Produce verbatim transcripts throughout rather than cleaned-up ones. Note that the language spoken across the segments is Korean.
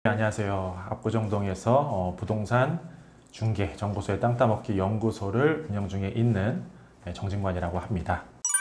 안녕하세요. 압구정동에서 어, 부동산 중개 정보소의 땅 따먹기 연구소를 운영 중에 있는 정진관이라고 합니다.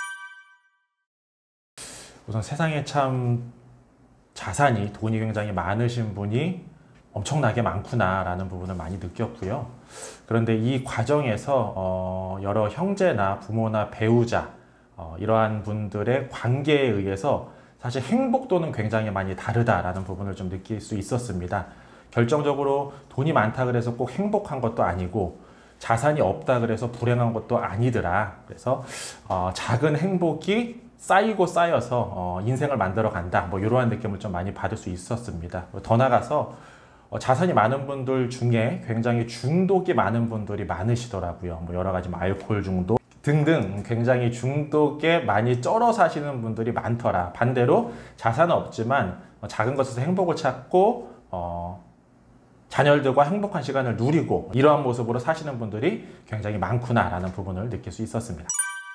우선 세상에 참 자산이, 돈이 굉장히 많으신 분이 엄청나게 많구나 라는 부분을 많이 느꼈고요. 그런데 이 과정에서 어, 여러 형제나 부모나 배우자 어, 이러한 분들의 관계에 의해서 사실 행복도는 굉장히 많이 다르다라는 부분을 좀 느낄 수 있었습니다. 결정적으로 돈이 많다 그래서 꼭 행복한 것도 아니고 자산이 없다 그래서 불행한 것도 아니더라. 그래서 어, 작은 행복이 쌓이고 쌓여서 어, 인생을 만들어 간다. 뭐 이러한 느낌을 좀 많이 받을 수 있었습니다. 더 나아가서 어, 자산이 많은 분들 중에 굉장히 중독이 많은 분들이 많으시더라고요. 뭐 여러 가지 뭐 알코올 중독 등등 굉장히 중독에 많이 쩔어 사시는 분들이 많더라. 반대로 자산은 없지만 작은 것에서 행복을 찾고 어, 자녀들과 행복한 시간을 누리고 이러한 모습으로 사시는 분들이 굉장히 많구나라는 부분을 느낄 수 있었습니다.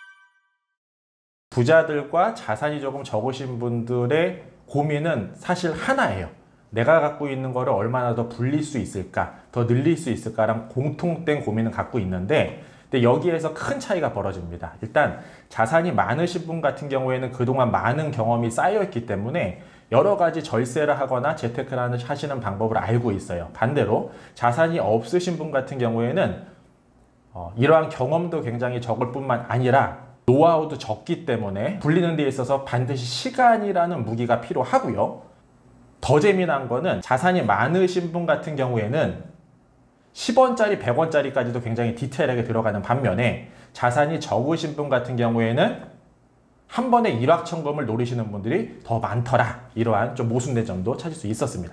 부자들과 자산이 조금 적으신 분들의 고민은 사실 하나예요. 내가 갖고 있는 거를 얼마나 더 불릴 수 있을까, 더 늘릴 수 있을까라는 공통된 고민을 갖고 있는데, 근데 여기에서 큰 차이가 벌어집니다. 일단 자산이 많으신 분 같은 경우에는 그동안 많은 경험이 쌓여있기 때문에 여러 가지 절세를 하거나 재테크를 하시는 방법을 알고 있어요. 반대로 자산이 없으신 분 같은 경우에는 어, 이러한 경험도 굉장히 적을 뿐만 아니라 노하우도 적기 때문에 불리는 데 있어서 반드시 시간이라는 무기가 필요하고요. 더 재미난 거는 자산이 많으신 분 같은 경우에는 십 원짜리, 백 원짜리까지도 굉장히 디테일하게 들어가는 반면에 자산이 적으신 분 같은 경우에는 한 번에 일확천금을 노리시는 분들이 더 많더라. 이러한 좀 모순된 점도 찾을 수 있었습니다.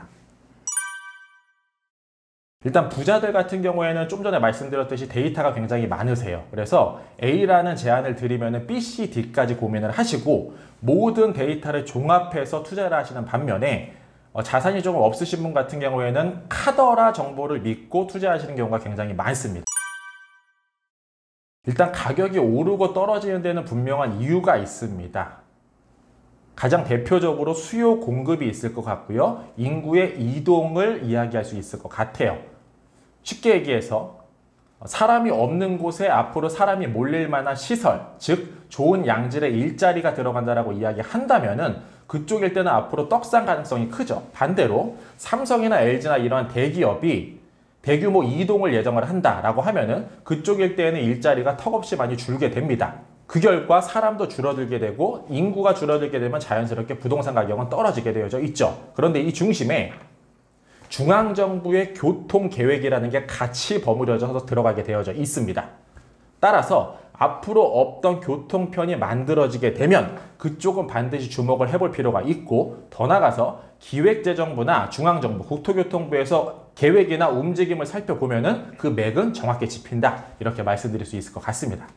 일단 부자들 같은 경우에는 좀 전에 말씀드렸듯이 데이터가 굉장히 많으세요. 그래서 A라는 제안을 드리면 B, C, D까지 고민을 하시고 모든 데이터를 종합해서 투자를 하시는 반면에 어, 자산이 조금 없으신 분 같은 경우에는 카더라 정보를 믿고 투자하시는 경우가 굉장히 많습니다. 일단 가격이 오르고 떨어지는 데는 분명한 이유가 있습니다. 가장 대표적으로 수요 공급이 있을 것 같고요. 인구의 이동을 이야기할 수 있을 것 같아요. 쉽게 얘기해서 사람이 없는 곳에 앞으로 사람이 몰릴 만한 시설, 즉 좋은 양질의 일자리가 들어간다라고 이야기한다면은 그쪽일 때는 앞으로 떡상 가능성이 크죠. 반대로 삼성이나 엘지나 이러한 대기업이 대규모 이동을 예정을 한다라고 하면은 그쪽일 때에는 일자리가 턱없이 많이 줄게 됩니다. 그 결과 사람도 줄어들게 되고 인구가 줄어들게 되면 자연스럽게 부동산 가격은 떨어지게 되어져 있죠. 그런데 이 중심에 중앙정부의 교통계획이라는 게 같이 버무려져서 들어가게 되어져 있습니다. 따라서 앞으로 없던 교통편이 만들어지게 되면 그쪽은 반드시 주목을 해볼 필요가 있고, 더 나아가서 기획재정부나 중앙정부, 국토교통부에서 계획이나 움직임을 살펴보면은 그 맥은 정확히 짚힌다. 이렇게 말씀드릴 수 있을 것 같습니다.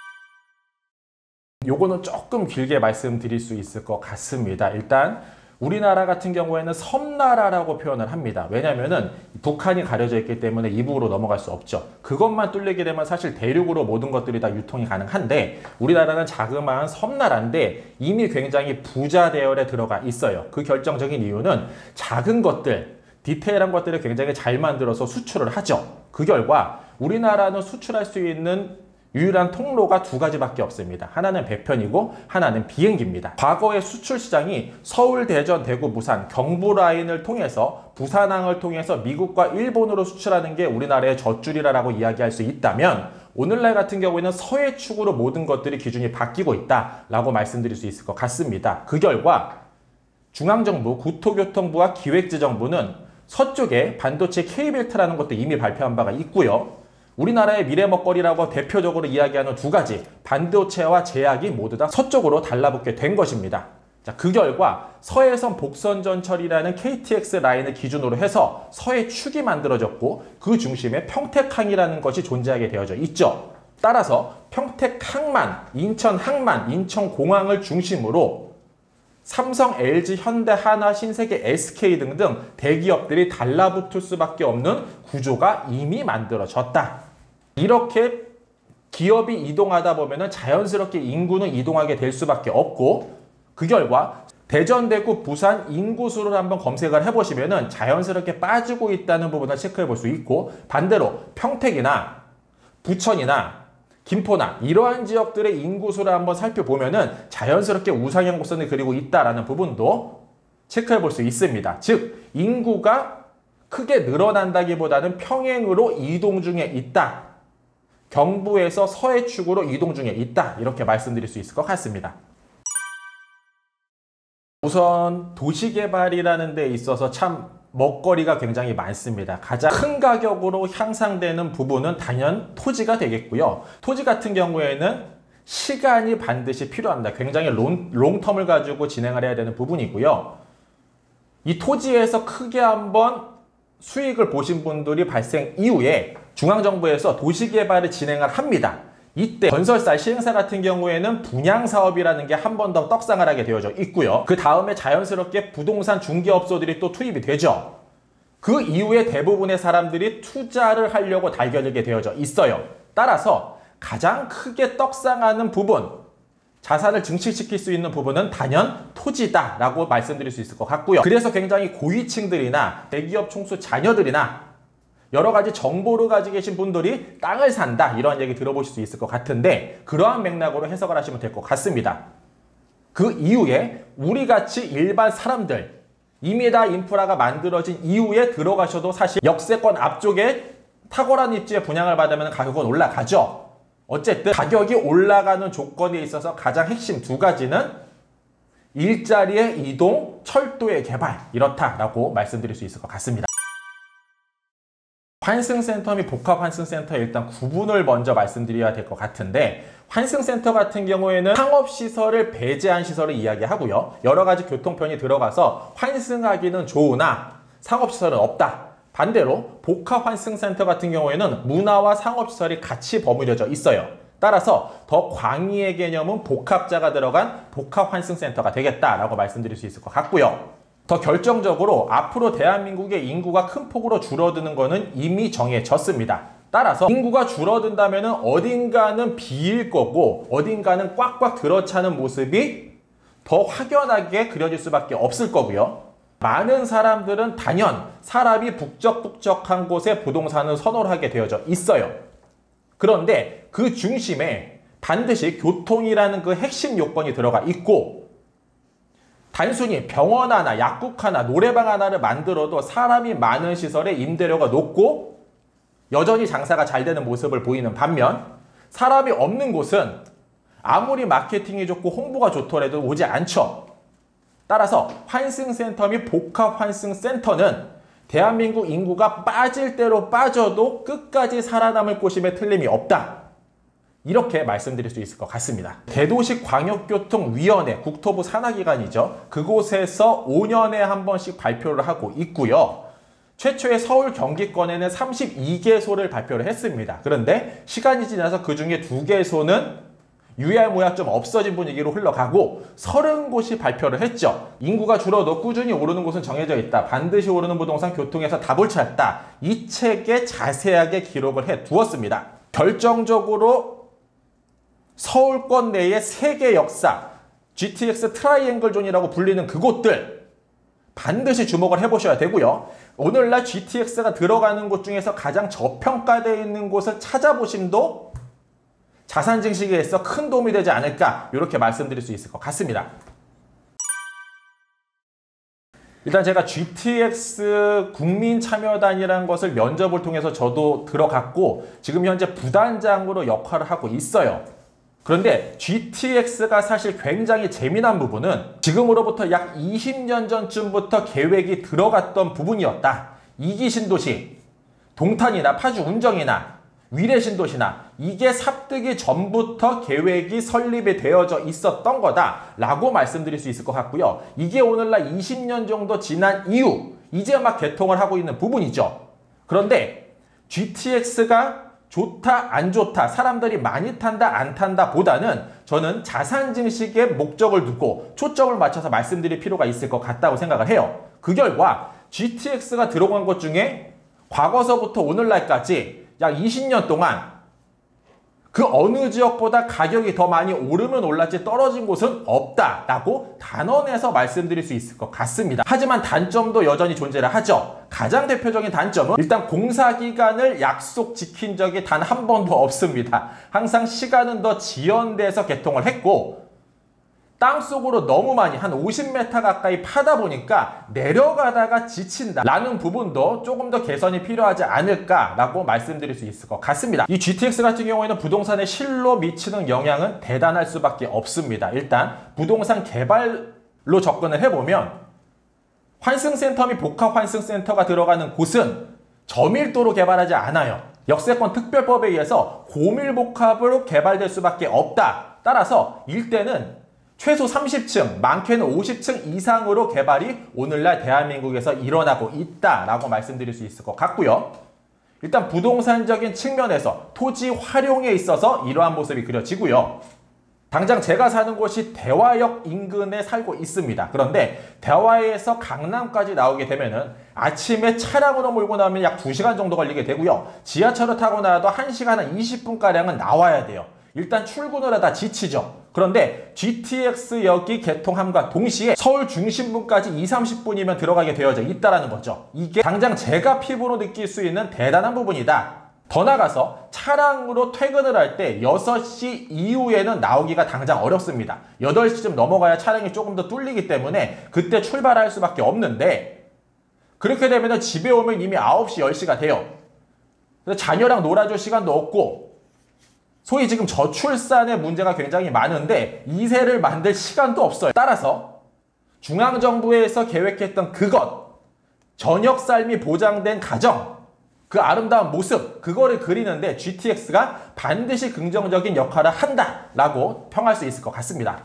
요거는 조금 길게 말씀드릴 수 있을 것 같습니다. 일단 우리나라 같은 경우에는 섬나라라고 표현을 합니다. 왜냐면은 북한이 가려져 있기 때문에 이북으로 넘어갈 수 없죠. 그것만 뚫리게 되면 사실 대륙으로 모든 것들이 다 유통이 가능한데 우리나라는 자그마한 섬나라인데 이미 굉장히 부자 대열에 들어가 있어요. 그 결정적인 이유는 작은 것들, 디테일한 것들을 굉장히 잘 만들어서 수출을 하죠. 그 결과 우리나라는 수출할 수 있는 유일한 통로가 두 가지밖에 없습니다. 하나는 배편이고 하나는 비행기입니다. 과거의 수출 시장이 서울, 대전, 대구, 부산, 경부 라인을 통해서 부산항을 통해서 미국과 일본으로 수출하는 게 우리나라의 젖줄이라고 이야기할 수 있다면 오늘날 같은 경우에는 서해축으로 모든 것들이 기준이 바뀌고 있다라고 말씀드릴 수 있을 것 같습니다. 그 결과 중앙정부, 국토교통부와 기획재정부는 서쪽에 반도체 K벨트라는 것도 이미 발표한 바가 있고요. 우리나라의 미래 먹거리라고 대표적으로 이야기하는 두 가지 반도체와 제약이 모두 다 서쪽으로 달라붙게 된 것입니다. 자, 그 결과 서해선 복선전철이라는 케이티엑스 라인을 기준으로 해서 서해축이 만들어졌고 그 중심에 평택항이라는 것이 존재하게 되어져 있죠. 따라서 평택항만, 인천항만, 인천공항을 중심으로 삼성, 엘지, 현대, 하나, 신세계, 에스케이 등등 대기업들이 달라붙을 수밖에 없는 구조가 이미 만들어졌다. 이렇게 기업이 이동하다 보면 자연스럽게 인구는 이동하게 될 수밖에 없고 그 결과 대전, 대구, 부산 인구수를 한번 검색을 해보시면은 자연스럽게 빠지고 있다는 부분을 체크해 볼 수 있고, 반대로 평택이나 부천이나 김포나 이러한 지역들의 인구수를 한번 살펴보면은 자연스럽게 우상향 곡선을 그리고 있다라는 부분도 체크해 볼 수 있습니다. 즉 인구가 크게 늘어난다기보다는 평행으로 이동 중에 있다. 경부에서 서해 축으로 이동 중에 있다. 이렇게 말씀드릴 수 있을 것 같습니다. 우선 도시개발이라는 데 있어서 참 먹거리가 굉장히 많습니다. 가장 큰 가격으로 향상되는 부분은 단연 토지가 되겠고요. 토지 같은 경우에는 시간이 반드시 필요합니다. 굉장히 롱, 롱텀을 가지고 진행을 해야 되는 부분이고요. 이 토지에서 크게 한번 수익을 보신 분들이 발생 이후에 중앙정부에서 도시개발을 진행을 합니다. 이때 건설사, 시행사 같은 경우에는 분양사업이라는 게 한 번 더 떡상을 하게 되어져 있고요. 그 다음에 자연스럽게 부동산 중개업소들이 또 투입이 되죠. 그 이후에 대부분의 사람들이 투자를 하려고 달겨들게 되어져 있어요. 따라서 가장 크게 떡상하는 부분, 자산을 증식시킬 수 있는 부분은 단연 토지다라고 말씀드릴 수 있을 것 같고요. 그래서 굉장히 고위층들이나 대기업 총수 자녀들이나 여러 가지 정보를 가지고 계신 분들이 땅을 산다 이런 얘기 들어보실 수 있을 것 같은데, 그러한 맥락으로 해석을 하시면 될 것 같습니다. 그 이후에 우리같이 일반 사람들, 이미 다 인프라가 만들어진 이후에 들어가셔도 사실 역세권 앞쪽에 탁월한 입지에 분양을 받으면 가격은 올라가죠. 어쨌든 가격이 올라가는 조건에 있어서 가장 핵심 두 가지는 일자리의 이동, 철도의 개발, 이렇다라고 말씀드릴 수 있을 것 같습니다. 환승센터 및 복합환승센터 일단 구분을 먼저 말씀드려야 될 것 같은데, 환승센터 같은 경우에는 상업시설을 배제한 시설을 이야기하고요. 여러 가지 교통편이 들어가서 환승하기는 좋으나 상업시설은 없다. 반대로 복합환승센터 같은 경우에는 문화와 상업시설이 같이 버무려져 있어요. 따라서 더 광의의 개념은 복합자가 들어간 복합환승센터가 되겠다라고 말씀드릴 수 있을 것 같고요. 더 결정적으로 앞으로 대한민국의 인구가 큰 폭으로 줄어드는 것은 이미 정해졌습니다. 따라서 인구가 줄어든다면 어딘가는 비일 거고 어딘가는 꽉꽉 들어차는 모습이 더 확연하게 그려질 수밖에 없을 거고요. 많은 사람들은 단연 사람이 북적북적한 곳에 부동산을 선호를 하게 되어져 있어요. 그런데 그 중심에 반드시 교통이라는 그 핵심 요건이 들어가 있고, 단순히 병원 하나, 약국 하나, 노래방 하나를 만들어도 사람이 많은 시설에 임대료가 높고 여전히 장사가 잘 되는 모습을 보이는 반면, 사람이 없는 곳은 아무리 마케팅이 좋고 홍보가 좋더라도 오지 않죠. 따라서 환승센터 및 복합환승센터는 대한민국 인구가 빠질 대로 빠져도 끝까지 살아남을 곳임에 틀림이 없다. 이렇게 말씀드릴 수 있을 것 같습니다. 대도시광역교통위원회, 국토부 산하기관이죠. 그곳에서 오 년에 한 번씩 발표를 하고 있고요. 최초의 서울 경기권에는 삼십이 개소를 발표를 했습니다. 그런데 시간이 지나서 그 중에 두 개소는 유야무야 좀 없어진 분위기로 흘러가고 서른 곳이 발표를 했죠. 인구가 줄어도 꾸준히 오르는 곳은 정해져 있다. 반드시 오르는 부동산 교통에서 답을 찾다. 이 책에 자세하게 기록을 해 두었습니다. 결정적으로 서울권 내의 세계 역사, 지티엑스 트라이앵글 존이라고 불리는 그곳들 반드시 주목을 해보셔야 되고요. 오늘날 지티엑스가 들어가는 곳 중에서 가장 저평가되어 있는 곳을 찾아보심도 자산 증식에 있어 큰 도움이 되지 않을까, 이렇게 말씀드릴 수 있을 것 같습니다. 일단 제가 지티엑스 국민참여단이라는 것을 면접을 통해서 저도 들어갔고 지금 현재 부단장으로 역할을 하고 있어요. 그런데 지티엑스가 사실 굉장히 재미난 부분은 지금으로부터 약 이십 년 전쯤부터 계획이 들어갔던 부분이었다. 이 기 신도시, 동탄이나 파주 운정이나 위례 신도시나 이게 삽뜨기 전부터 계획이 설립이 되어져 있었던 거다라고 말씀드릴 수 있을 것 같고요. 이게 오늘날 이십 년 정도 지난 이후 이제 막 개통을 하고 있는 부분이죠. 그런데 지티엑스가 좋다 안 좋다, 사람들이 많이 탄다 안 탄다 보다는 저는 자산 증식에 목적을 두고 초점을 맞춰서 말씀드릴 필요가 있을 것 같다고 생각을 해요. 그 결과 지티엑스가 들어간 것 중에 과거서부터 오늘날까지 약 이십 년 동안 그 어느 지역보다 가격이 더 많이 오르면 올랐지 떨어진 곳은 없다라고 단언해서 말씀드릴 수 있을 것 같습니다. 하지만 단점도 여전히 존재를 하죠. 가장 대표적인 단점은 일단 공사 기간을 약속 지킨 적이 단 한 번도 없습니다. 항상 시간은 더 지연돼서 개통을 했고 땅속으로 너무 많이 한 오십 미터 가까이 파다 보니까 내려가다가 지친다 라는 부분도 조금 더 개선이 필요하지 않을까라고 말씀드릴 수 있을 것 같습니다. 이 지티엑스 같은 경우에는 부동산의 실로 미치는 영향은 대단할 수밖에 없습니다. 일단 부동산 개발로 접근을 해보면 환승센터 및 복합환승센터가 들어가는 곳은 저밀도로 개발하지 않아요. 역세권 특별법에 의해서 고밀복합으로 개발될 수밖에 없다. 따라서 일대는 최소 삼십 층, 많게는 오십 층 이상으로 개발이 오늘날 대한민국에서 일어나고 있다라고 말씀드릴 수 있을 것 같고요. 일단 부동산적인 측면에서 토지 활용에 있어서 이러한 모습이 그려지고요. 당장 제가 사는 곳이 대화역 인근에 살고 있습니다. 그런데 대화에서 강남까지 나오게 되면은 아침에 차량으로 몰고 나오면 약 두 시간 정도 걸리게 되고요. 지하철을 타고 나와도 한 시간 한 이십 분가량은 나와야 돼요. 일단 출근을 하다 지치죠. 그런데 지티엑스역이 개통함과 동시에 서울 중심부까지 이삼십 분이면 들어가게 되어져 있다는 거죠. 이게 당장 제가 피부로 느낄 수 있는 대단한 부분이다. 더 나가서 차량으로 퇴근을 할 때 여섯 시 이후에는 나오기가 당장 어렵습니다. 여덟 시쯤 넘어가야 차량이 조금 더 뚫리기 때문에 그때 출발할 수밖에 없는데 그렇게 되면 집에 오면 이미 아홉 시, 열 시가 돼요. 자녀랑 놀아줄 시간도 없고 소위 지금 저출산의 문제가 굉장히 많은데 이 세를 만들 시간도 없어요. 따라서 중앙정부에서 계획했던 그것, 저녁 삶이 보장된 가정, 그 아름다운 모습, 그거를 그리는데 지티엑스가 반드시 긍정적인 역할을 한다라고 평할 수 있을 것 같습니다.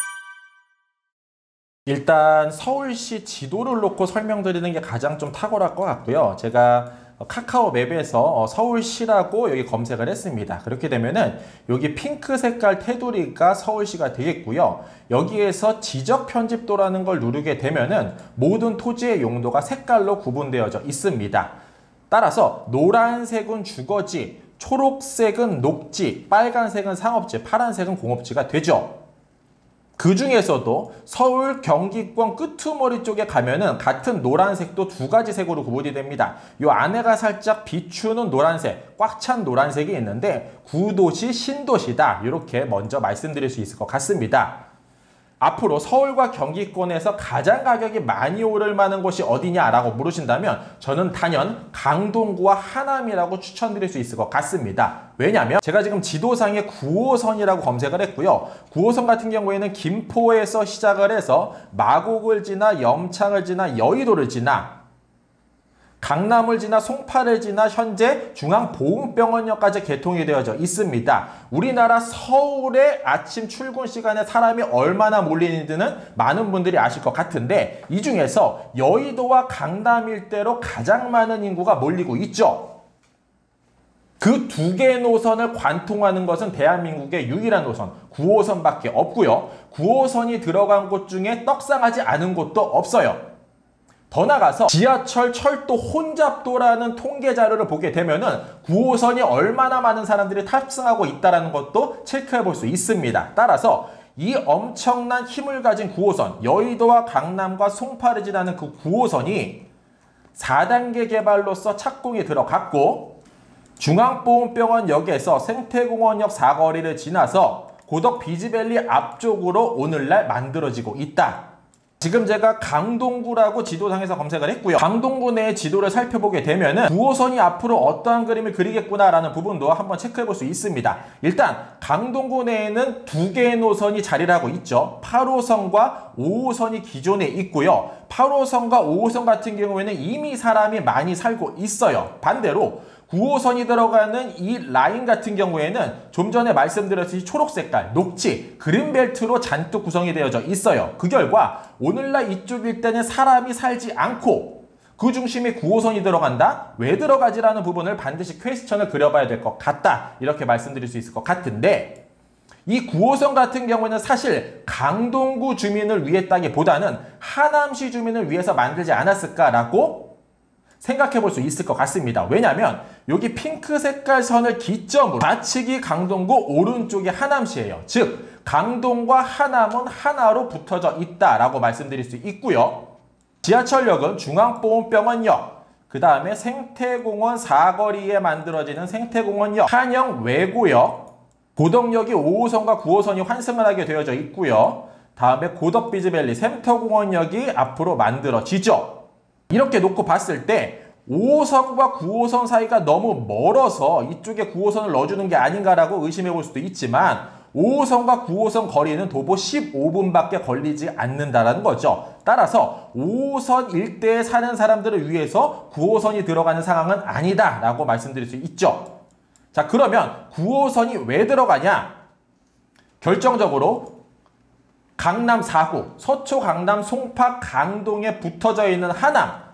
일단 서울시 지도를 놓고 설명드리는 게 가장 좀 탁월할 것 같고요. 제가 카카오 맵에서 서울시라고 여기 검색을 했습니다. 그렇게 되면은 여기 핑크 색깔 테두리가 서울시가 되겠고요. 여기에서 지적 편집도라는 걸 누르게 되면은 모든 토지의 용도가 색깔로 구분되어져 있습니다. 따라서 노란색은 주거지, 초록색은 녹지, 빨간색은 상업지, 파란색은 공업지가 되죠. 그 중에서도 서울 경기권 끄트머리 쪽에 가면은 같은 노란색도 두 가지 색으로 구분이 됩니다. 이 안에가 살짝 비추는 노란색, 꽉 찬 노란색이 있는데 구도시, 신도시다. 이렇게 먼저 말씀드릴 수 있을 것 같습니다. 앞으로 서울과 경기권에서 가장 가격이 많이 오를 만한 곳이 어디냐라고 물으신다면 저는 단연 강동구와 하남이라고 추천드릴 수 있을 것 같습니다. 왜냐하면 제가 지금 지도상에 구 호선이라고 검색을 했고요. 구 호선 같은 경우에는 김포에서 시작을 해서 마곡을 지나 염창을 지나 여의도를 지나 강남을 지나 송파를 지나 현재 중앙보훈병원역까지 개통이 되어져 있습니다. 우리나라 서울의 아침 출근 시간에 사람이 얼마나 몰리는지는 많은 분들이 아실 것 같은데 이 중에서 여의도와 강남 일대로 가장 많은 인구가 몰리고 있죠. 그 두 개의 노선을 관통하는 것은 대한민국의 유일한 노선 구 호선밖에 없고요. 구 호선이 들어간 곳 중에 떡상하지 않은 곳도 없어요. 더 나가서 지하철 철도 혼잡도라는 통계 자료를 보게 되면은 구 호선이 얼마나 많은 사람들이 탑승하고 있다는 것도 체크해 볼 수 있습니다. 따라서 이 엄청난 힘을 가진 구 호선, 여의도와 강남과 송파를 지나는 그 구 호선이 사 단계 개발로서 착공이 들어갔고 중앙보훈병원역에서 생태공원역 사거리를 지나서 고덕 비즈밸리 앞쪽으로 오늘날 만들어지고 있다. 지금 제가 강동구라고 지도상에서 검색을 했고요. 강동구 내의 지도를 살펴보게 되면은 구 호선이 앞으로 어떠한 그림을 그리겠구나라는 부분도 한번 체크해 볼 수 있습니다. 일단 강동구 내에는 두 개의 노선이 자리를 하고 있죠. 팔 호선과 오 호선이 기존에 있고요. 팔 호선과 오 호선 같은 경우에는 이미 사람이 많이 살고 있어요. 반대로 구 호선이 들어가는 이 라인 같은 경우에는 좀 전에 말씀드렸듯이 초록색깔, 녹지, 그린벨트로 잔뜩 구성이 되어져 있어요. 그 결과 오늘날 이쪽 일대는 사람이 살지 않고 그 중심에 구 호선이 들어간다? 왜 들어가지라는 부분을 반드시 퀘스천을 그려봐야 될 것 같다. 이렇게 말씀드릴 수 있을 것 같은데 이 구 호선 같은 경우에는 사실 강동구 주민을 위했다기보다는 하남시 주민을 위해서 만들지 않았을까라고 생각해 볼 수 있을 것 같습니다. 왜냐하면 여기 핑크 색깔 선을 기점으로 좌측이 강동구, 오른쪽이 하남시예요. 즉 강동과 하남은 하나로 붙어져 있다라고 말씀드릴 수 있고요. 지하철역은 중앙보훈병원역, 그 다음에 생태공원 사거리에 만들어지는 생태공원역, 한영 외고역, 고덕역이 오 호선과 구 호선이 환승을 하게 되어져 있고요. 다음에 고덕비즈밸리 샘터공원역이 앞으로 만들어지죠. 이렇게 놓고 봤을 때 오 호선과 구 호선 사이가 너무 멀어서 이쪽에 구 호선을 넣어주는 게 아닌가라고 의심해 볼 수도 있지만 오 호선과 구 호선 거리는 도보 십오 분밖에 걸리지 않는다는 거죠. 따라서 오 호선 일대에 사는 사람들을 위해서 구 호선이 들어가는 상황은 아니다라고 말씀드릴 수 있죠. 자, 그러면 구 호선이 왜 들어가냐? 결정적으로 강남 사 구, 서초, 강남, 송파, 강동에 붙어져 있는 하남,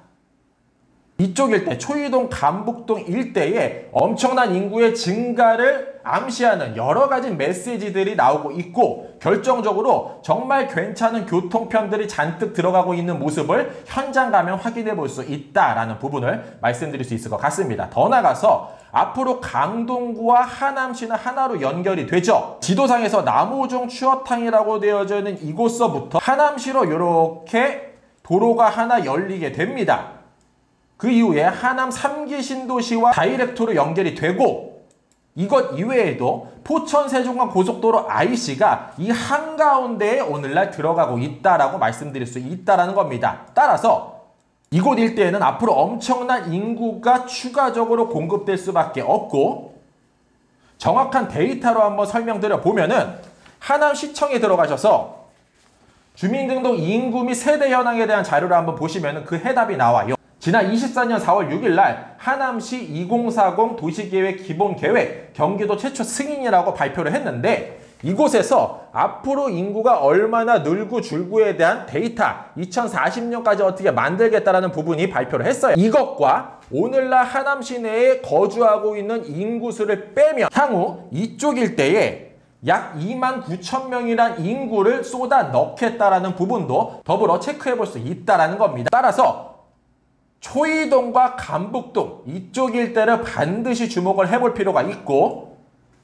이쪽 일대, 초이동, 감북동 일대에 엄청난 인구의 증가를 암시하는 여러 가지 메시지들이 나오고 있고, 결정적으로 정말 괜찮은 교통편들이 잔뜩 들어가고 있는 모습을 현장 가면 확인해 볼 수 있다라는 부분을 말씀드릴 수 있을 것 같습니다. 더 나아가서 앞으로 강동구와 하남시는 하나로 연결이 되죠. 지도상에서 남오중 추어탕이라고 되어져 있는 이곳서부터 하남시로 이렇게 도로가 하나 열리게 됩니다. 그 이후에 하남 삼 기 신도시와 다이렉트로 연결이 되고, 이것 이외에도 포천 세종간 고속도로 아이씨가 이 한가운데에 오늘날 들어가고 있다라고 말씀드릴 수 있다라는 겁니다. 따라서 이곳 일대에는 앞으로 엄청난 인구가 추가적으로 공급될 수밖에 없고, 정확한 데이터로 한번 설명드려 보면은 하남시청에 들어가셔서 주민등록 인구 및 세대 현황에 대한 자료를 한번 보시면은 그 해답이 나와요. 지난 이십사 년 사월 육 일 날 하남시 이천사십 도시계획 기본계획 경기도 최초 승인이라고 발표를 했는데, 이곳에서 앞으로 인구가 얼마나 늘고 줄고에 대한 데이터 이천사십 년까지 어떻게 만들겠다라는 부분이 발표를 했어요. 이것과 오늘날 하남시 내에 거주하고 있는 인구수를 빼면 향후 이쪽 일대에 약 이만 구천 명이란 인구를 쏟아 넣겠다라는 부분도 더불어 체크해 볼 수 있다라는 겁니다. 따라서 초이동과 감북동 이쪽 일대를 반드시 주목을 해볼 필요가 있고,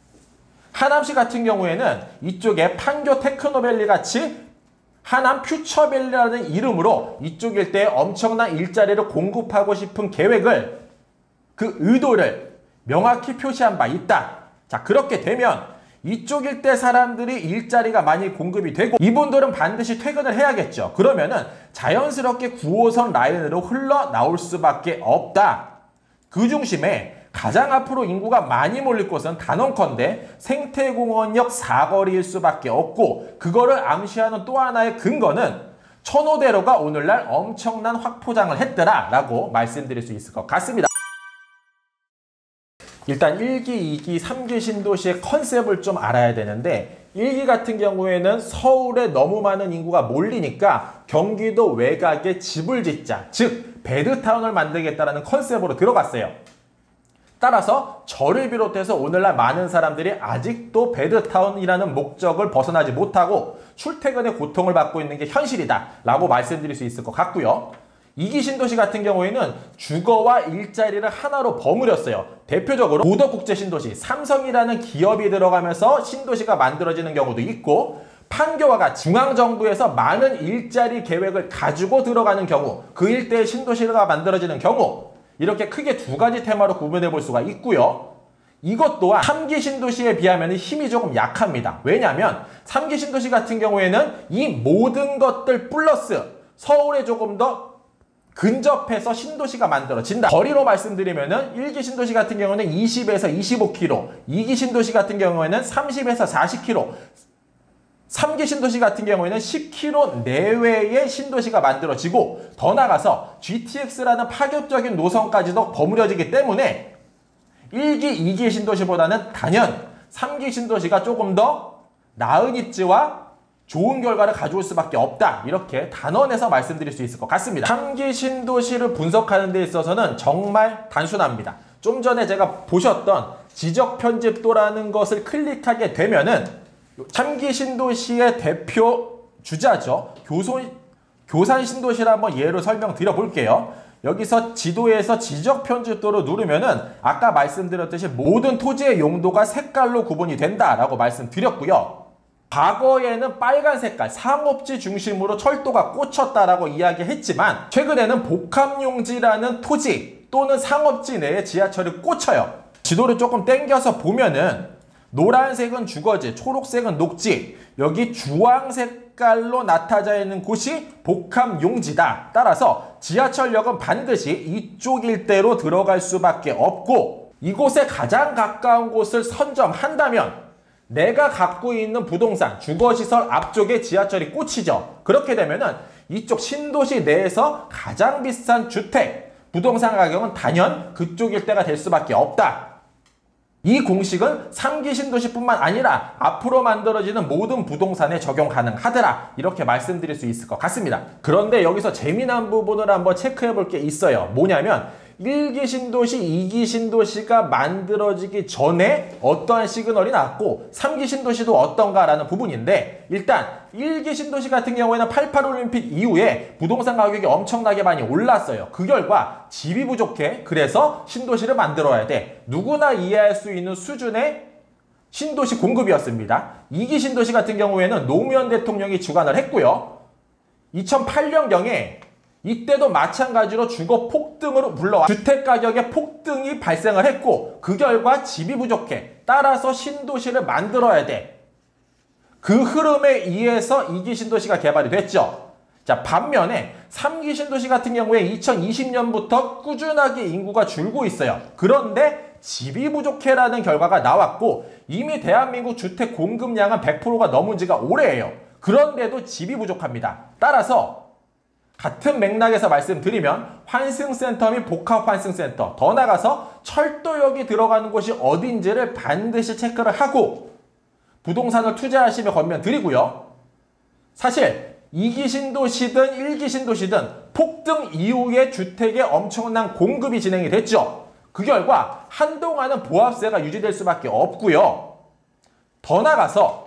하남시 같은 경우에는 이쪽에 판교 테크노밸리 같이 하남 퓨처밸리라는 이름으로 이쪽 일대에 엄청난 일자리를 공급하고 싶은 계획을, 그 의도를 명확히 표시한 바 있다. 자, 그렇게 되면 이쪽 일대 사람들이 일자리가 많이 공급이 되고 이분들은 반드시 퇴근을 해야겠죠. 그러면은 자연스럽게 구 호선 라인으로 흘러나올 수밖에 없다. 그 중심에 가장 앞으로 인구가 많이 몰릴 곳은 단언컨대 생태공원역 사거리일 수밖에 없고, 그거를 암시하는 또 하나의 근거는 천호대로가 오늘날 엄청난 확포장을 했더라 라고 말씀드릴 수 있을 것 같습니다. 일단 일 기, 이 기, 삼 기 신도시의 컨셉을 좀 알아야 되는데, 일 기 같은 경우에는 서울에 너무 많은 인구가 몰리니까 경기도 외곽에 집을 짓자, 즉 베드타운을 만들겠다라는 컨셉으로 들어갔어요. 따라서 저를 비롯해서 오늘날 많은 사람들이 아직도 베드타운이라는 목적을 벗어나지 못하고 출퇴근의 고통을 받고 있는 게 현실이다 라고 말씀드릴 수 있을 것 같고요. 이 기 신도시 같은 경우에는 주거와 일자리를 하나로 버무렸어요. 대표적으로 고덕국제신도시, 삼성이라는 기업이 들어가면서 신도시가 만들어지는 경우도 있고, 판교와 같이 중앙정부에서 많은 일자리 계획을 가지고 들어가는 경우, 그 일대의 신도시가 만들어지는 경우, 이렇게 크게 두 가지 테마로 구분해 볼 수가 있고요. 이것 또한 삼 기 신도시에 비하면 힘이 조금 약합니다. 왜냐하면 삼 기 신도시 같은 경우에는 이 모든 것들 플러스 서울에 조금 더 근접해서 신도시가 만들어진다. 거리로 말씀드리면은 일 기 신도시 같은 경우는 이십에서 이십오 킬로미터, 이 기 신도시 같은 경우에는 삼십에서 사십 킬로미터, 삼 기 신도시 같은 경우에는 십 킬로미터 내외의 신도시가 만들어지고, 더 나아가서 지티엑스라는 파격적인 노선까지도 버무려지기 때문에 일 기, 이 기 신도시보다는 단연 삼 기 신도시가 조금 더 나은 입지와 좋은 결과를 가져올 수밖에 없다. 이렇게 단언해서 말씀드릴 수 있을 것 같습니다. 삼 기 신도시를 분석하는 데 있어서는 정말 단순합니다. 좀 전에 제가 보셨던 지적 편집도라는 것을 클릭하게 되면은 삼 기 신도시의 대표 주자죠. 교소, 교산 신도시를 한번 예로 설명드려 볼게요. 여기서 지도에서 지적 편집도를 누르면은 아까 말씀드렸듯이 모든 토지의 용도가 색깔로 구분이 된다라고 말씀드렸고요. 과거에는 빨간 색깔, 상업지 중심으로 철도가 꽂혔다라고 이야기했지만 최근에는 복합용지라는 토지 또는 상업지 내에 지하철이 꽂혀요. 지도를 조금 당겨서 보면은 노란색은 주거지, 초록색은 녹지, 여기 주황색깔로 나타져 있는 곳이 복합용지다. 따라서 지하철역은 반드시 이쪽 일대로 들어갈 수밖에 없고 이곳에 가장 가까운 곳을 선점한다면 내가 갖고 있는 부동산, 주거시설 앞쪽에 지하철이 꽂히죠. 그렇게 되면은 이쪽 신도시 내에서 가장 비싼 주택, 부동산 가격은 단연 그쪽 일대가 될 수밖에 없다. 이 공식은 삼 기 신도시뿐만 아니라 앞으로 만들어지는 모든 부동산에 적용 가능하더라. 이렇게 말씀드릴 수 있을 것 같습니다. 그런데 여기서 재미난 부분을 한번 체크해 볼 게 있어요. 뭐냐면 일 기 신도시, 이 기 신도시가 만들어지기 전에 어떠한 시그널이 나왔고 삼 기 신도시도 어떤가라는 부분인데 일단 일 기 신도시 같은 경우에는 팔십팔 올림픽 이후에 부동산 가격이 엄청나게 많이 올랐어요. 그 결과 집이 부족해. 그래서 신도시를 만들어야 돼. 누구나 이해할 수 있는 수준의 신도시 공급이었습니다. 이 기 신도시 같은 경우에는 노무현 대통령이 주관을 했고요. 이천팔 년경에 이때도 마찬가지로 주거 폭등으로 불러와 주택가격의 폭등이 발생을 했고 그 결과 집이 부족해. 따라서 신도시를 만들어야 돼. 그 흐름에 의해서 이 기 신도시가 개발이 됐죠. 자, 반면에 삼 기 신도시 같은 경우에 이천이십 년부터 꾸준하게 인구가 줄고 있어요. 그런데 집이 부족해라는 결과가 나왔고 이미 대한민국 주택 공급량은 백 퍼센트가 넘은 지가 오래예요. 그런데도 집이 부족합니다. 따라서 같은 맥락에서 말씀드리면 환승센터 및 복합환승센터, 더 나아가서 철도역이 들어가는 곳이 어딘지를 반드시 체크를 하고 부동산을 투자하시며 권면드리고요. 사실 이 기 신도시든 일 기 신도시든 폭등 이후에 주택의 엄청난 공급이 진행이 됐죠. 그 결과 한동안은 보합세가 유지될 수밖에 없고요. 더 나아가서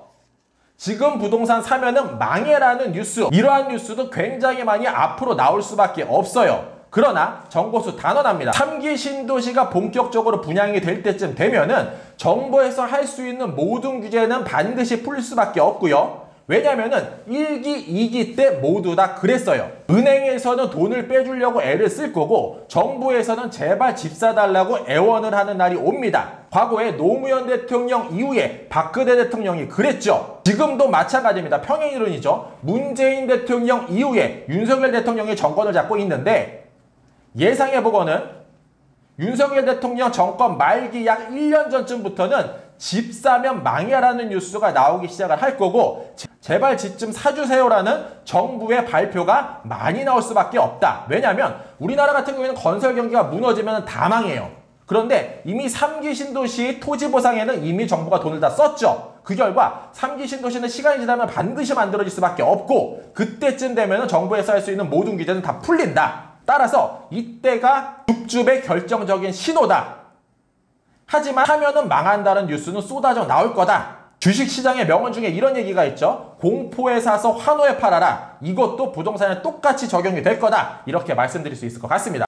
지금 부동산 사면은 망해라는 뉴스, 이러한 뉴스도 굉장히 많이 앞으로 나올 수밖에 없어요. 그러나 정보수 단언합니다. 삼 기 신도시가 본격적으로 분양이 될 때쯤 되면은 정부에서 할 수 있는 모든 규제는 반드시 풀릴 수밖에 없고요. 왜냐면은 일 기, 이 기 때 모두 다 그랬어요. 은행에서는 돈을 빼주려고 애를 쓸 거고 정부에서는 제발 집 사달라고 애원을 하는 날이 옵니다. 과거에 노무현 대통령 이후에 박근혜 대통령이 그랬죠. 지금도 마찬가지입니다. 평행이론이죠. 문재인 대통령 이후에 윤석열 대통령이 정권을 잡고 있는데 예상해보거는 윤석열 대통령 정권 말기 약 일 년 전쯤부터는 집 사면 망해라는 뉴스가 나오기 시작을 할 거고 제발 집 좀 사주세요라는 정부의 발표가 많이 나올 수밖에 없다. 왜냐하면 우리나라 같은 경우에는 건설 경기가 무너지면 다 망해요. 그런데 이미 삼 기 신도시 토지 보상에는 이미 정부가 돈을 다 썼죠. 그 결과 삼 기 신도시는 시간이 지나면 반드시 만들어질 수밖에 없고 그때쯤 되면 정부에서 할 수 있는 모든 규제는 다 풀린다. 따라서 이때가 줍줍의 결정적인 신호다. 하지만 하면은 망한다는 뉴스는 쏟아져 나올 거다. 주식시장의 명언 중에 이런 얘기가 있죠. 공포에 사서 환호에 팔아라. 이것도 부동산에 똑같이 적용이 될 거다. 이렇게 말씀드릴 수 있을 것 같습니다.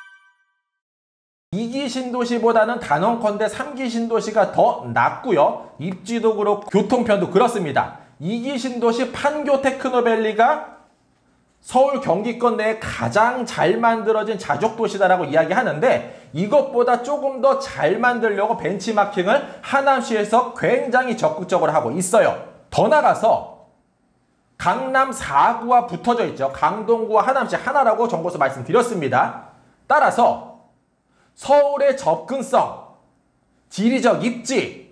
이 기 신도시보다는 단언컨대 삼 기 신도시가 더 낫고요. 입지도 그렇고 교통편도 그렇습니다. 이 기 신도시 판교 테크노밸리가 서울 경기권 내에 가장 잘 만들어진 자족도시다라고 이야기하는데 이것보다 조금 더 잘 만들려고 벤치마킹을 하남시에서 굉장히 적극적으로 하고 있어요. 더 나가서 강남 사 구와 붙어져 있죠. 강동구와 하남시 하나라고 정보서 말씀드렸습니다. 따라서 서울의 접근성, 지리적 입지,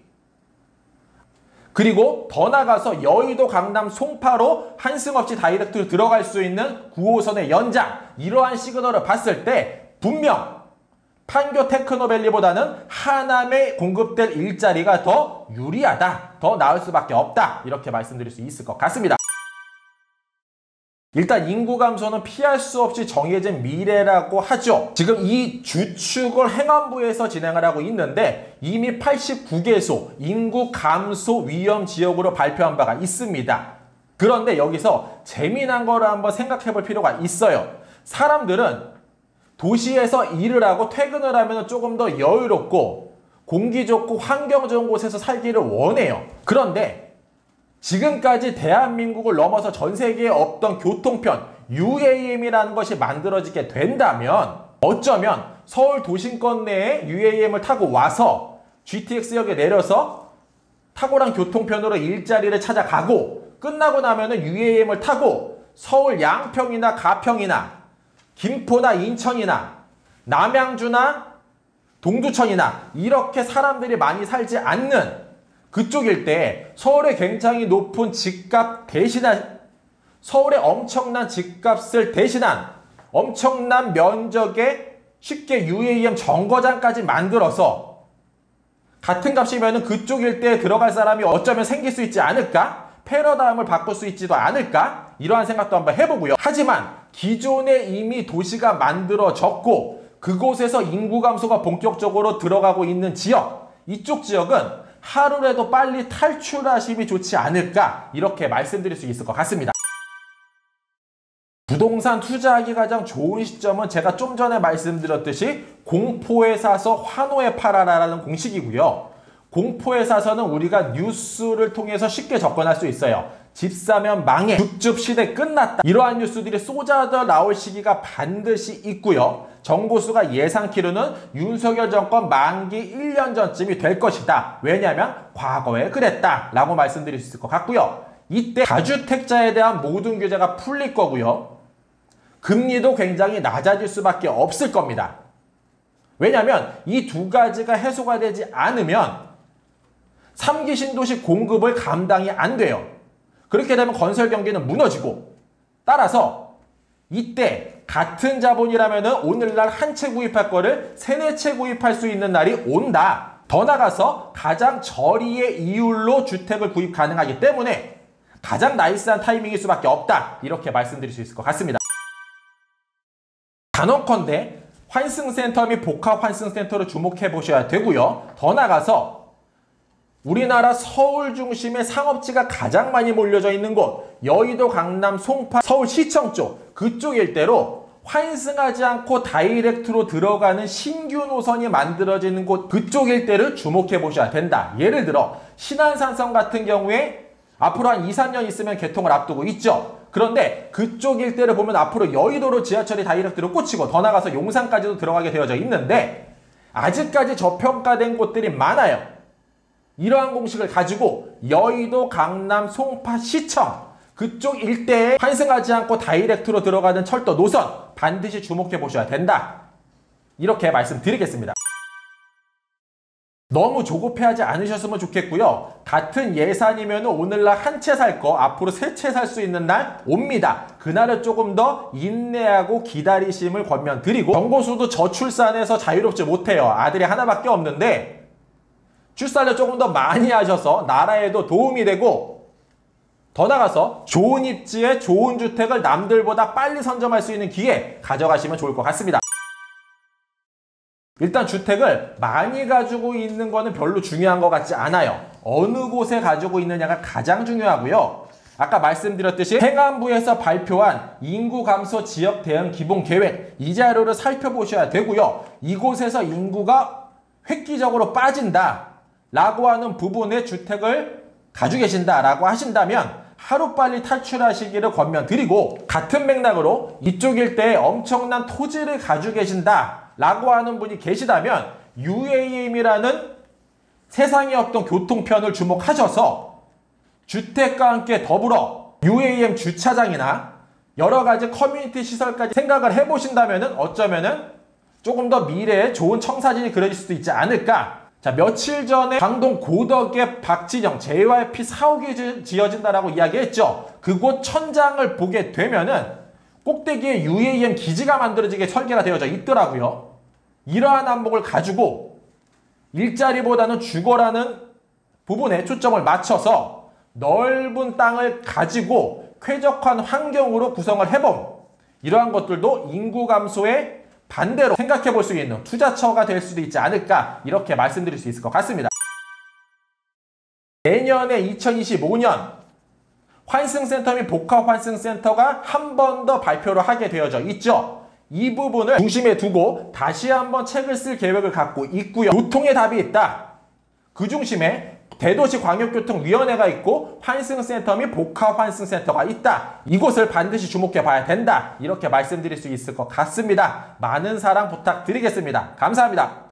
그리고 더 나가서 여의도, 강남, 송파로 한승 없이 다이렉트로 들어갈 수 있는 구 호선의 연장, 이러한 시그널을 봤을 때 분명 판교 테크노밸리보다는 하남에 공급될 일자리가 더 유리하다, 더 나을 수밖에 없다, 이렇게 말씀드릴 수 있을 것 같습니다. 일단 인구 감소는 피할 수 없이 정해진 미래라고 하죠. 지금 이 주축을 행안부에서 진행을 하고 있는데 이미 팔십구 개소 인구 감소 위험 지역으로 발표한 바가 있습니다. 그런데 여기서 재미난 거를 한번 생각해 볼 필요가 있어요. 사람들은 도시에서 일을 하고 퇴근을 하면 조금 더 여유롭고 공기 좋고 환경 좋은 곳에서 살기를 원해요. 그런데 지금까지 대한민국을 넘어서 전 세계에 없던 교통편 유에이엠이라는 것이 만들어지게 된다면 어쩌면 서울 도심권 내에 유에이엠을 타고 와서 지티엑스역에 내려서 탁월한 교통편으로 일자리를 찾아가고 끝나고 나면은 유에이엠을 타고 서울 양평이나 가평이나 김포나 인천이나 남양주나 동두천이나 이렇게 사람들이 많이 살지 않는 그쪽 일대에 서울의 굉장히 높은 집값 대신한 서울의 엄청난 집값을 대신한 엄청난 면적에 쉽게 유에이엠 정거장까지 만들어서 같은 값이면 그쪽 일대에 들어갈 사람이 어쩌면 생길 수 있지 않을까? 패러다임을 바꿀 수 있지도 않을까? 이러한 생각도 한번 해보고요. 하지만 기존에 이미 도시가 만들어졌고 그곳에서 인구 감소가 본격적으로 들어가고 있는 지역, 이쪽 지역은 하루라도 빨리 탈출하심이 좋지 않을까? 이렇게 말씀드릴 수 있을 것 같습니다. 부동산 투자하기 가장 좋은 시점은 제가 좀 전에 말씀드렸듯이 공포에 사서 환호에 팔아라라는 공식이고요. 공포에 사서는 우리가 뉴스를 통해서 쉽게 접근할 수 있어요. 집 사면 망해, 줍줍 시대 끝났다. 이러한 뉴스들이 쏟아져 나올 시기가 반드시 있고요. 정보수가 예상키로는 윤석열 정권 만기 일 년 전쯤이 될 것이다. 왜냐하면 과거에 그랬다 라고 말씀드릴 수 있을 것 같고요. 이때 다주택자에 대한 모든 규제가 풀릴 거고요. 금리도 굉장히 낮아질 수밖에 없을 겁니다. 왜냐하면 이 두 가지가 해소가 되지 않으면 삼 기 신도시 공급을 감당이 안 돼요. 그렇게 되면 건설 경기는 무너지고 따라서 이때 같은 자본이라면 오늘날 한 채 구입할 거를 세네 채 구입할 수 있는 날이 온다. 더 나가서 가장 저리의 이율로 주택을 구입 가능하기 때문에 가장 나이스한 타이밍일 수밖에 없다. 이렇게 말씀드릴 수 있을 것 같습니다. 단언컨대 환승센터 및 복합환승센터를 주목해 보셔야 되고요. 더 나가서 우리나라 서울 중심의 상업지가 가장 많이 몰려져 있는 곳 여의도, 강남, 송파, 서울시청 쪽 그쪽 일대로 환승하지 않고 다이렉트로 들어가는 신규 노선이 만들어지는 곳 그쪽 일대를 주목해 보셔야 된다. 예를 들어 신안산성 같은 경우에 앞으로 한 이, 삼 년 있으면 개통을 앞두고 있죠. 그런데 그쪽 일대를 보면 앞으로 여의도로 지하철이 다이렉트로 꽂히고 더 나가서 용산까지도 들어가게 되어져 있는데 아직까지 저평가된 곳들이 많아요. 이러한 공식을 가지고 여의도, 강남, 송파, 시청 그쪽 일대에 환승하지 않고 다이렉트로 들어가는 철도 노선 반드시 주목해 보셔야 된다. 이렇게 말씀드리겠습니다. 너무 조급해하지 않으셨으면 좋겠고요. 같은 예산이면 오늘날 한 채 살 거 앞으로 세 채 살 수 있는 날 옵니다. 그날을 조금 더 인내하고 기다리심을 권면드리고 정보수도 저출산해서 자유롭지 못해요. 아들이 하나밖에 없는데 출산을 조금 더 많이 하셔서 나라에도 도움이 되고 더 나가서 좋은 입지에 좋은 주택을 남들보다 빨리 선점할 수 있는 기회 가져가시면 좋을 것 같습니다. 일단 주택을 많이 가지고 있는 거는 별로 중요한 것 같지 않아요. 어느 곳에 가지고 있느냐가 가장 중요하고요. 아까 말씀드렸듯이 행안부에서 발표한 인구 감소 지역 대응 기본 계획 이 자료를 살펴보셔야 되고요. 이곳에서 인구가 획기적으로 빠진다 라고 하는 부분의 주택을 가지고 계신다 라고 하신다면 하루빨리 탈출하시기를 권면드리고 같은 맥락으로 이쪽 일대에 엄청난 토지를 가지고 계신다 라고 하는 분이 계시다면 유에이엠이라는 세상에 없던 교통편을 주목하셔서 주택과 함께 더불어 유에이엠 주차장이나 여러 가지 커뮤니티 시설까지 생각을 해보신다면 어쩌면은 조금 더 미래에 좋은 청사진이 그려질 수도 있지 않을까. 자, 며칠 전에 강동 고덕의 박진영 제이와이피 사옥이 지어진다라고 이야기했죠. 그곳 천장을 보게 되면은 꼭대기에 유에이엠 기지가 만들어지게 설계가 되어져 있더라고요. 이러한 안목을 가지고 일자리보다는 주거라는 부분에 초점을 맞춰서 넓은 땅을 가지고 쾌적한 환경으로 구성을 해봄. 이러한 것들도 인구 감소에 반대로 생각해 볼 수 있는 투자처가 될 수도 있지 않을까 이렇게 말씀드릴 수 있을 것 같습니다. 내년에 이천이십오 년 환승센터 및 복합환승센터가 한 번 더 발표를 하게 되어져 있죠. 이 부분을 중심에 두고 다시 한번 책을 쓸 계획을 갖고 있고요. 교통의 답이 있다. 그 중심에 대도시광역교통위원회가 있고 환승센터 및 복합환승센터가 있다. 이곳을 반드시 주목해 봐야 된다. 이렇게 말씀드릴 수 있을 것 같습니다. 많은 사랑 부탁드리겠습니다. 감사합니다.